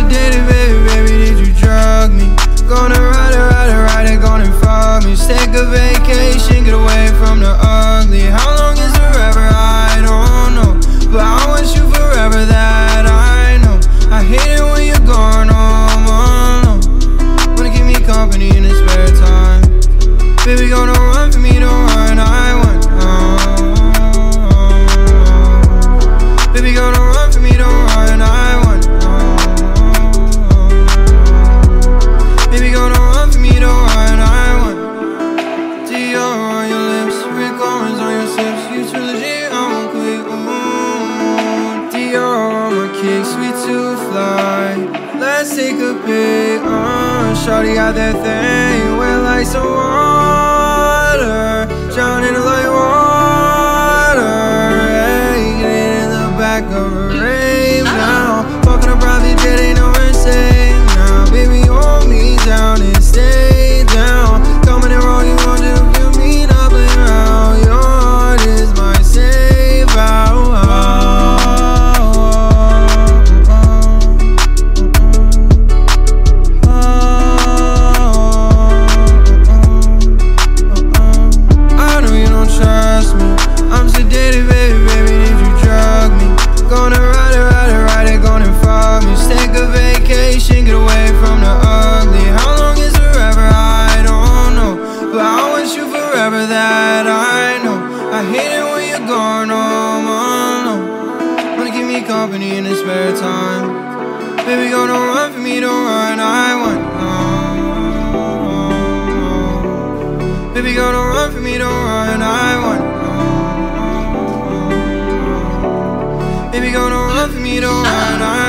sedated, baby, baby, did you drug me? Gonna ride it, gonna fuck me. Take a vacation, get away from the ugly. How long is forever? I don't know, but I want you forever, that I know. I hate it when you're gone home alone. Wanna keep me company in the spare time. Baby, gonna run for me, don't run, I want. Baby, gonna run for me, don't run, I want. Baby, gonna run for me, don't run, I want. Dior on your lips, Rick Owens on your sips. You too legit, I won't quit. Dior on my kick, sweet to fly. Let's take a pic. Shawty got that thing, wet like some water, drowning like water. Hey, get in the back of a rave now. Fucking a private jet, ain't no insane now. Baby, hold me down and stay down. Coming in wrong, you want to feel me, not play around. Your heart is my safe house. I'm sedated, baby, baby, did you drug me? Gonna ride it, gonna fuck me. Take a vacation, get away from the ugly. How long is forever? I don't know, but I want you forever, that I know. I hate it when you're gone home alone. Wanna keep me company in the spare time. Baby, gonna run for me, don't run, I want. Baby, gonna run for me, don't run, I want. Baby, gonna run for me, don't run,